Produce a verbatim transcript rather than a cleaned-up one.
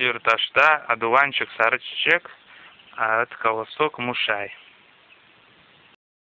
юрташта одуванчик сары чечек, а это колосок мушай.